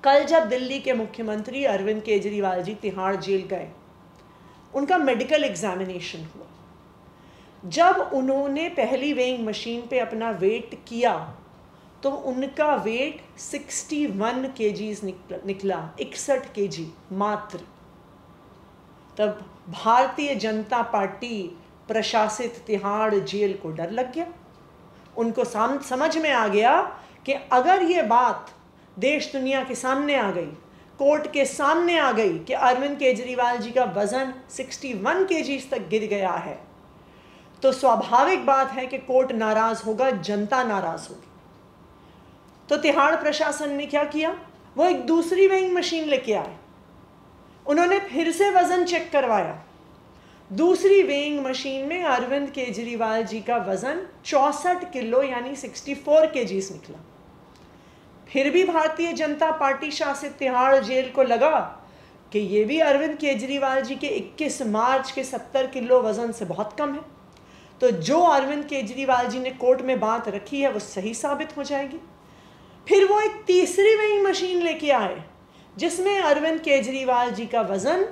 कल जब दिल्ली के मुख्यमंत्री अरविंद केजरीवाल जी तिहाड़ जेल गए, उनका मेडिकल एग्जामिनेशन हुआ। जब उन्होंने पहली वेइंग मशीन पे अपना वेट किया तो उनका वेट 61 केजीज निकला, 61 केजी मात्र। तब भारतीय जनता पार्टी प्रशासित तिहाड़ जेल को डर लग गया। उनको समझ में आ गया कि अगर ये बात देश दुनिया के सामने आ गई, कोर्ट के सामने आ गई कि अरविंद केजरीवाल जी का वजन 61 केजीज तक गिर गया है, तो स्वाभाविक बात है कि कोर्ट नाराज होगा, जनता नाराज होगी। तो तिहाड़ प्रशासन ने क्या किया, वो एक दूसरी वेइंग मशीन लेके आए। उन्होंने फिर से वजन चेक करवाया। दूसरी वेइंग मशीन में अरविंद केजरीवाल जी का वजन 64 किलो यानी 64 केजीज निकला। फिर भी भारतीय जनता पार्टी शासित तिहाड़ जेल को लगा कि ये भी अरविंद केजरीवाल जी के 21 मार्च के 70 किलो वजन से बहुत कम है, तो जो अरविंद केजरीवाल जी ने कोर्ट में बात रखी है वो सही साबित हो जाएगी। फिर वो एक तीसरी वेइंग मशीन लेके आए जिसमें अरविंद केजरीवाल जी का वजन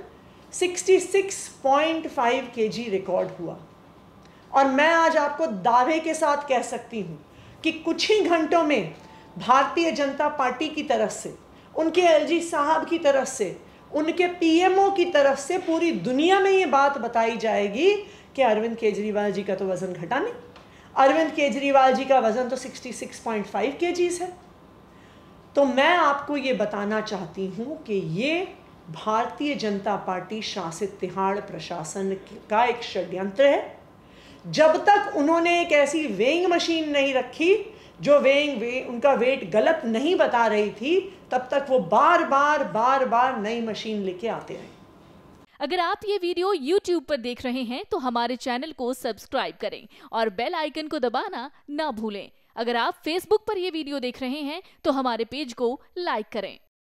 66.5 केजी रिकॉर्ड हुआ। और मैं आज आपको दावे के साथ कह सकती हूँ कि कुछ ही घंटों में भारतीय जनता पार्टी की तरफ से, उनके एलजी साहब की तरफ से, उनके पीएमओ की तरफ से पूरी दुनिया में ये बात बताई जाएगी कि अरविंद केजरीवाल जी का तो वज़न घटा नहीं, अरविंद केजरीवाल जी का वज़न तो 66.5 केजीज है। तो मैं आपको ये बताना चाहती हूँ कि ये भारतीय जनता पार्टी शासित तिहाड़ प्रशासन का एक षड्यंत्र है। जब तक उन्होंने एक ऐसी वेइंग मशीन नहीं रखी जो उनका वेट गलत नहीं बता रही थी, तब तक वो बार बार नई मशीन लेके आते रहे। अगर आप ये वीडियो YouTube पर देख रहे हैं तो हमारे चैनल को सब्सक्राइब करें और बेल आइकन को दबाना ना भूलें। अगर आप Facebook पर ये वीडियो देख रहे हैं तो हमारे पेज को लाइक करें।